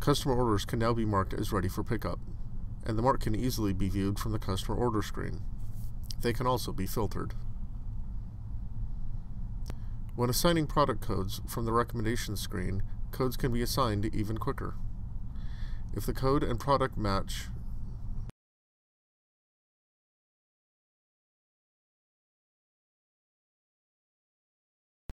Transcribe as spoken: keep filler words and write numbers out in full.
Customer orders can now be marked as ready for pickup, and the mark can easily be viewed from the customer order screen. They can also be filtered. When assigning product codes from the recommendations screen, codes can be assigned even quicker. If the code and product match